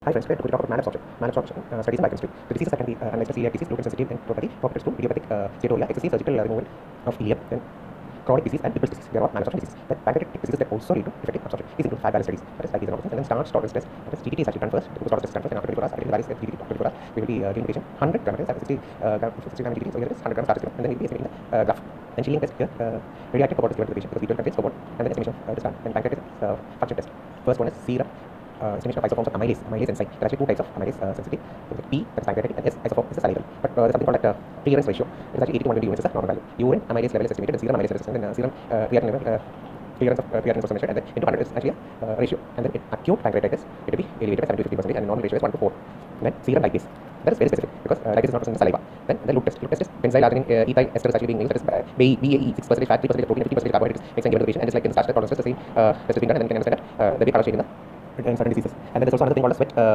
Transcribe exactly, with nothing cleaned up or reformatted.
Hi friends, today we talk about malabsorption. Malabsorption uh, studies in biochemistry. The diseases that can be uh, analyzed as celiac disease, gluten sensitive enteropathy, properties to idiopathic uh, steatoria, excessive surgical uh, removal of ileum, then chronic disease and Whipple's disease. They are all malabsorption diseases. Then pancreatic diseases that also lead to defective absorption. These include fat balance studies, that is diabetes and and then starch tolerance test. That is G T T is actually done first. The glucose tolerance test is done first, and after twenty-four hours, again varies at G T T twenty-four hours. We will be uh, giving the patient one hundred grams, that is sixty uh, grams, sixty grams G T T. So here it is, one hundred grams starch, and then we will be estimating the uh, graph. Then chilling test here, uh, radioactive cobalt is given to the patient because B twelve contains cobalt, and then estimation of uh, this time. Then pancreatic uh, function test. First one is serum. Uh, estimation of isoforms of amylase, amylase enzyme. There are actually two types of amylase uh, sensitivity. So P, that is pancreatic, and S, isoform is the salivary. But uh, there's something called that uh, clearance ratio. It is actually eighty to one twenty units is the normal value. Urine amylase level is estimated, and serum amylase level is estimated, and then uh, serum uh, creatinine level, uh, clearance of uh, creatinine is also measured, and then into one hundred is actually a uh, ratio. And then in acute pancreatitis, it will be elevated by seven to fifty percent, and the normal ratio is one to four. And then serum lipase. That is very specific because uh, lipase is not present in the saliva. Then the loop test. Loop test is benzyl adenine uh, ethyl ester is actually being used. That is uh, B A E, six percent fat, three percent protein, fifty percent carbohydrates mixed and given to the patient. And just like in the starch test, tolerance test, the same uh, test is being done, and then you can understand that uh, there will be color change in the in certain diseases. And then there's also another thing called a sweat. Uh,